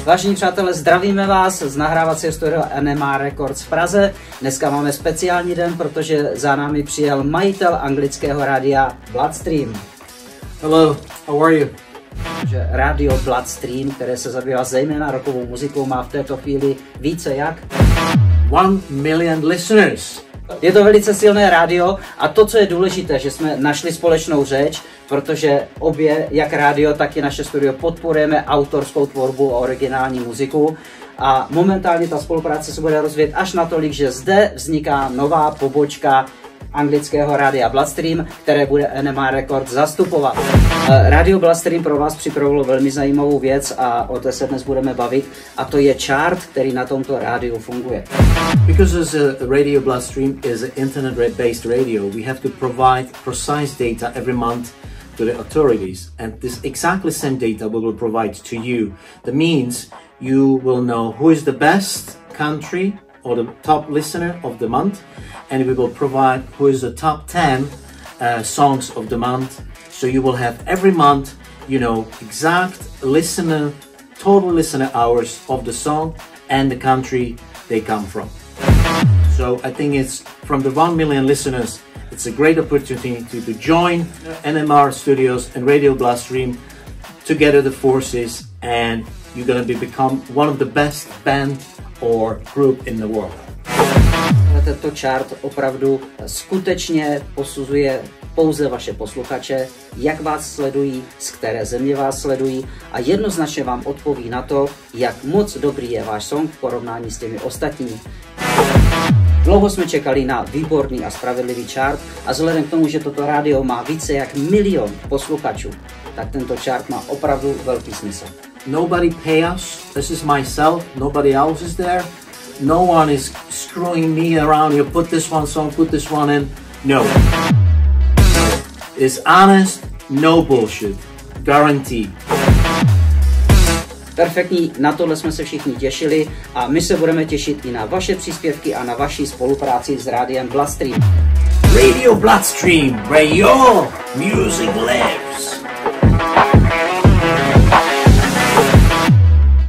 Vážení přátelé, zdravíme vás z nahrávacího studia NMR Records v Praze. Dneska máme speciální den, protože za námi přijel majitel anglického rádia Bloodstream. Hello, how are you? Že rádio Bloodstream, které se zabývá zejména rockovou muzikou, má v této chvíli více jak 1 million listeners. Je to velice silné rádio a to, co je důležité, že jsme našli společnou řeč, protože obě, jak rádio, tak i naše studio, podporujeme autorskou tvorbu a originální muziku. A momentálně ta spolupráce se bude rozvíjet až natolik, že zde vzniká nová pobočka anglického rádia Bloodstream, které bude NMR Records zastupovat. Radio Bloodstream pro vás připravilo velmi zajímavou věc a o té se dnes budeme bavit, a to je chart, který na tomto rádiu funguje. Because as a Radio Bloodstream is an internet-based radio, we have to provide precise data every month to the authorities, and this exactly same data we will provide to you. That means you will know who is the best country or the top listener of the month, and we will provide who is the top 10 songs of the month. So you will have every month, you know, exact listener, total listener hours of the song and the country they come from. So I think it's from the 1 million listeners, it's a great opportunity to join NMR Studios and Radio Bloodstream, together the forces, and you're going to become one of the best band or group in the world. Tento chart opravdu skutečně posuzuje pouze vaše posluchače, jak vás sledují, z které země vás sledují, a jednoznačně vám odpoví na to, jak moc dobrý je váš song v porovnání s těmi ostatními. Dlouho jsme čekali na výborný a spravedlivý chart a vzhledem k tomu, že toto rádio má více jak 1 milion posluchačů, tak tento chart má opravdu velký smysl. Nobody pay us, this is myself, nobody else is there. No one is screwing me around, you put this one song, put this one in. No. It's honest, no bullshit. Guaranteed. Perfektní, na tohle jsme se všichni těšili a my se budeme těšit i na vaše příspěvky a na vaši spolupráci s rádiem Bloodstream. Radio Bloodstream, where your music lives.